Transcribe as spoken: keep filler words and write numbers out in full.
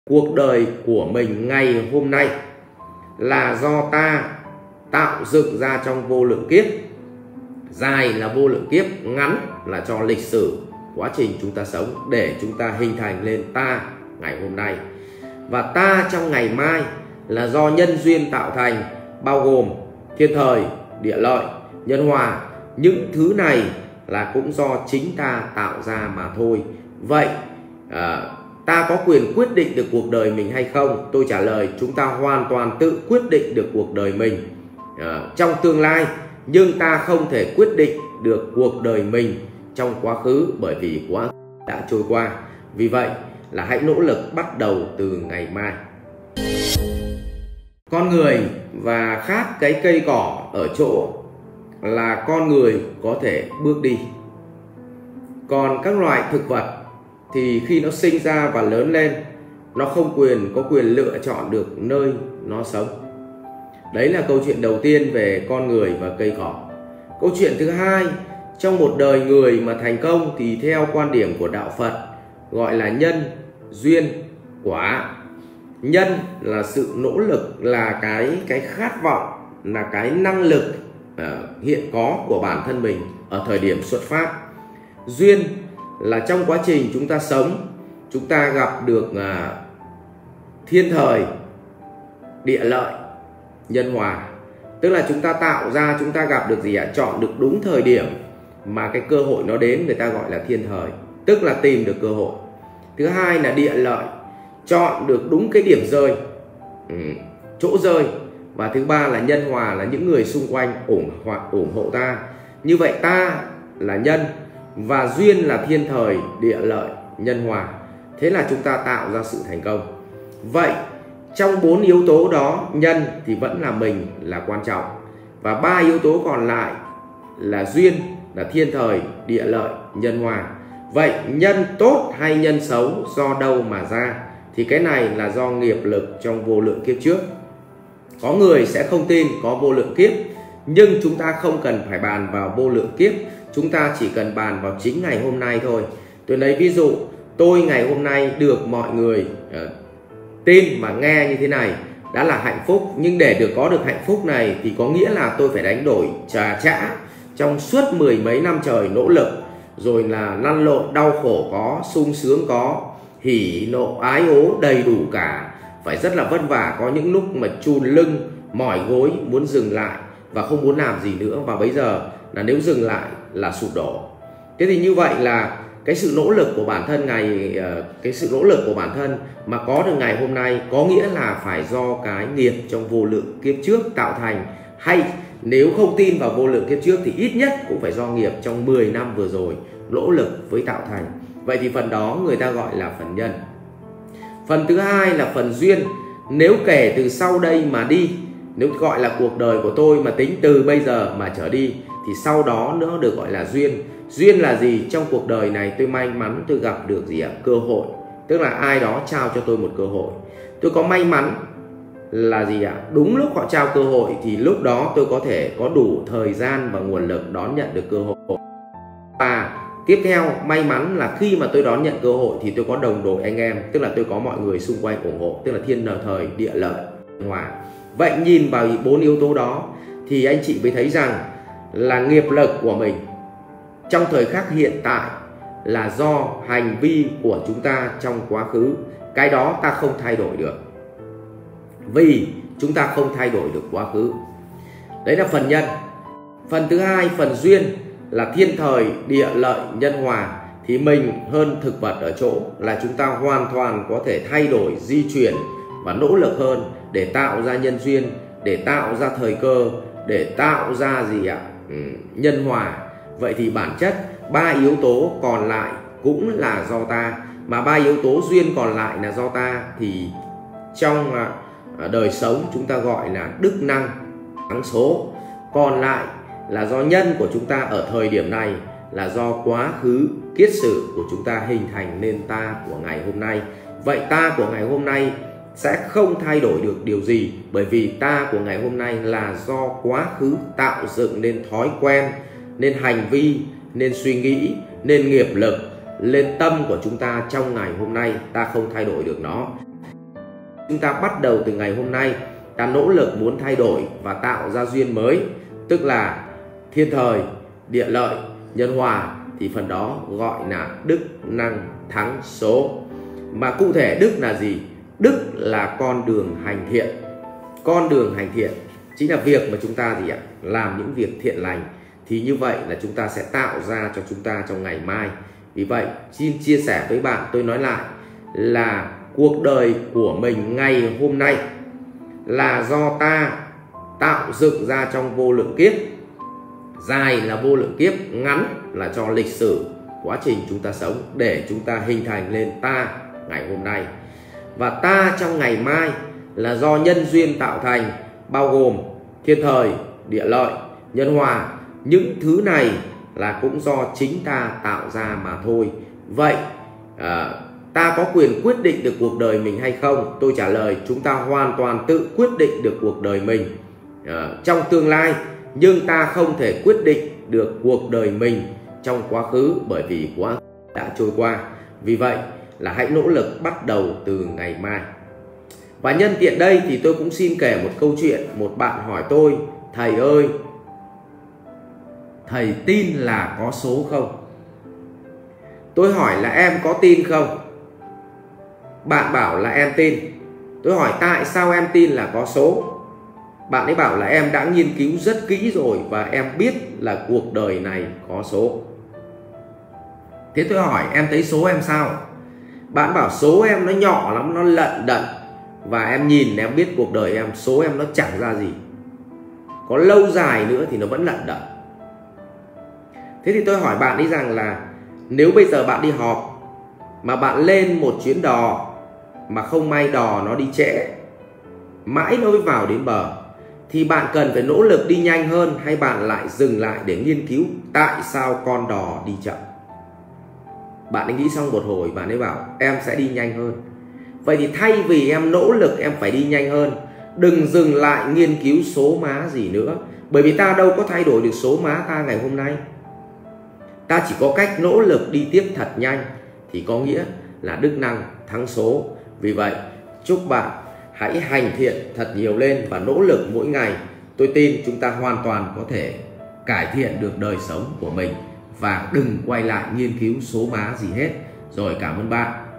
cuộc đời của mình ngày hôm nay là do ta tạo dựng ra trong vô lượng kiếp. Dài là vô lượng kiếp, ngắn là cho lịch sử quá trình chúng ta sống để chúng ta hình thành lên ta ngày hôm nay. Và ta trong ngày mai là do nhân duyên tạo thành, bao gồm thiên thời, địa lợi, nhân hòa. Những thứ này là cũng do chính ta tạo ra mà thôi. Vậy à, ta có quyền quyết định được cuộc đời mình hay không? Tôi trả lời chúng ta hoàn toàn tự quyết định được cuộc đời mình à, trong tương lai. Nhưng ta không thể quyết định được cuộc đời mình trong quá khứ, bởi vì quá khứ đã trôi qua. Vì vậy là hãy nỗ lực bắt đầu từ ngày mai. Con người và khác cái cây cỏ ở chỗ là con người có thể bước đi. Còn các loài thực vật thì khi nó sinh ra và lớn lên, nó không quyền có quyền lựa chọn được nơi nó sống. Đấy là câu chuyện đầu tiên về con người và cây cỏ. Câu chuyện thứ hai, trong một đời người mà thành công thì theo quan điểm của đạo Phật gọi là nhân, duyên, quả. Nhân là sự nỗ lực, là cái cái khát vọng, là cái năng lực uh, hiện có của bản thân mình ở thời điểm xuất phát. Duyên là trong quá trình chúng ta sống, chúng ta gặp được uh, thiên thời, địa lợi, nhân hòa. Tức là chúng ta tạo ra, chúng ta gặp được gì ạ? Chọn được đúng thời điểm mà cái cơ hội nó đến, người ta gọi là thiên thời, tức là tìm được cơ hội. Thứ hai là địa lợi, chọn được đúng cái điểm rơi, ừ, chỗ rơi. Và thứ ba là nhân hòa, là những người xung quanh ủng hoặc ủng hộ ta. Như vậy ta là nhân và duyên là thiên thời, địa lợi, nhân hòa. Thế là chúng ta tạo ra sự thành công. Vậy trong bốn yếu tố đó, nhân thì vẫn là mình là quan trọng, và ba yếu tố còn lại là duyên, là thiên thời, địa lợi, nhân hòa. Vậy nhân tốt hay nhân xấu do đâu mà ra? Thì cái này là do nghiệp lực trong vô lượng kiếp trước. Có người sẽ không tin có vô lượng kiếp, nhưng chúng ta không cần phải bàn vào vô lượng kiếp, chúng ta chỉ cần bàn vào chính ngày hôm nay thôi. Tôi lấy ví dụ, tôi ngày hôm nay được mọi người uh, tin mà nghe như thế này đã là hạnh phúc. Nhưng để được có được hạnh phúc này thì có nghĩa là tôi phải đánh đổi trả trả trong suốt mười mấy năm trời nỗ lực, rồi là lăn lộn, đau khổ có, sung sướng có, hỉ nộ ái ố đầy đủ cả, phải rất là vất vả. Có những lúc mà chùn lưng, mỏi gối, muốn dừng lại và không muốn làm gì nữa. Và bây giờ là nếu dừng lại là sụp đổ. Thế thì như vậy là cái sự nỗ lực của bản thân ngày cái sự nỗ lực của bản thân mà có được ngày hôm nay có nghĩa là phải do cái nghiệp trong vô lượng kiếp trước tạo thành, hay nếu không tin vào vô lượng kiếp trước thì ít nhất cũng phải do nghiệp trong mười năm vừa rồi nỗ lực với tạo thành. Vậy thì phần đó người ta gọi là phần nhân. Phần thứ hai là phần duyên. Nếu kể từ sau đây mà đi, nếu gọi là cuộc đời của tôi mà tính từ bây giờ mà trở đi, thì sau đó nữa được gọi là duyên. Duyên là gì? Trong cuộc đời này tôi may mắn tôi gặp được gì ạ? Cơ hội. Tức là ai đó trao cho tôi một cơ hội. Tôi có may mắn là gì ạ? Đúng lúc họ trao cơ hội thì lúc đó tôi có thể có đủ thời gian và nguồn lực đón nhận được cơ hội. Và tiếp theo may mắn là khi mà tôi đón nhận cơ hội thì tôi có đồng đội anh em, tức là tôi có mọi người xung quanh ủng hộ, tức là thiên thời, địa lợi, nhân hòa. Vậy nhìn vào bốn yếu tố đó thì anh chị mới thấy rằng là nghiệp lực của mình trong thời khắc hiện tại là do hành vi của chúng ta trong quá khứ. Cái đó ta không thay đổi được, vì chúng ta không thay đổi được quá khứ. Đấy là phần nhân. Phần thứ hai, phần duyên là thiên thời, địa lợi, nhân hòa. Thì mình hơn thực vật ở chỗ là chúng ta hoàn toàn có thể thay đổi, di chuyển và nỗ lực hơn để tạo ra nhân duyên, để tạo ra thời cơ, để tạo ra gì ạ? Ừ, nhân hòa. Vậy thì bản chất ba yếu tố còn lại cũng là do ta, mà ba yếu tố duyên còn lại là do ta thì trong đời sống chúng ta gọi là đức năng thắng số. Còn lại là do nhân của chúng ta ở thời điểm này, là do quá khứ kiết sử của chúng ta hình thành nên ta của ngày hôm nay. Vậy ta của ngày hôm nay sẽ không thay đổi được điều gì, bởi vì ta của ngày hôm nay là do quá khứ tạo dựng nên thói quen, nên hành vi, nên suy nghĩ, nên nghiệp lực, nên tâm của chúng ta trong ngày hôm nay. Ta không thay đổi được nó. chúng ta bắt đầu từ ngày hôm nay, ta nỗ lực muốn thay đổi và tạo ra duyên mới, tức là thiên thời, địa lợi, nhân hòa, thì phần đó gọi là đức năng thắng số. Mà cụ thể đức là gì? Đức là con đường hành thiện. Con đường hành thiện chính là việc mà chúng ta gì ạ? Làm những việc thiện lành. Thì như vậy là chúng ta sẽ tạo ra cho chúng ta trong ngày mai. Vì vậy xin chia sẻ với bạn, tôi nói lại là cuộc đời của mình ngày hôm nay là do ta tạo dựng ra trong vô lượng kiếp. Dài là vô lượng kiếp, ngắn là cho lịch sử quá trình chúng ta sống để chúng ta hình thành lên ta ngày hôm nay. Và ta trong ngày mai là do nhân duyên tạo thành, bao gồm thiên thời, địa lợi, nhân hòa. Những thứ này là cũng do chính ta tạo ra mà thôi. Vậy à, ta có quyền quyết định được cuộc đời mình hay không? Tôi trả lời chúng ta hoàn toàn tự quyết định được cuộc đời mình à, trong tương lai. Nhưng ta không thể quyết định được cuộc đời mình trong quá khứ, bởi vì quá khứ đã trôi qua. Vì vậy là hãy nỗ lực bắt đầu từ ngày mai. Và nhân tiện đây thì tôi cũng xin kể một câu chuyện. Một bạn hỏi tôi: thầy ơi, thầy tin là có số không? Tôi hỏi là em có tin không? Bạn bảo là em tin. Tôi hỏi tại sao em tin là có số? Bạn ấy bảo là em đã nghiên cứu rất kỹ rồi và em biết là cuộc đời này có số. Thế tôi hỏi em thấy số em sao? Bạn bảo số em nó nhỏ lắm, nó lận đận. Và em nhìn em biết cuộc đời em, số em nó chẳng ra gì. Có lâu dài nữa thì nó vẫn lận đận. Thế thì tôi hỏi bạn ấy rằng là nếu bây giờ bạn đi họp mà bạn lên một chuyến đò mà không may đò nó đi trễ, mãi nó mới vào đến bờ, thì bạn cần phải nỗ lực đi nhanh hơn hay bạn lại dừng lại để nghiên cứu tại sao con đò đi chậm? Bạn ấy nghĩ xong một hồi, bạn ấy bảo em sẽ đi nhanh hơn. Vậy thì thay vì em nỗ lực em phải đi nhanh hơn, đừng dừng lại nghiên cứu số má gì nữa. Bởi vì ta đâu có thay đổi được số má ta ngày hôm nay. Ta chỉ có cách nỗ lực đi tiếp thật nhanh, thì có nghĩa là đức năng thắng số. Vì vậy chúc bạn hãy hành thiện thật nhiều lên và nỗ lực mỗi ngày. Tôi tin chúng ta hoàn toàn có thể cải thiện được đời sống của mình. Và đừng quay lại nghiên cứu số má gì hết. Rồi, cảm ơn bạn.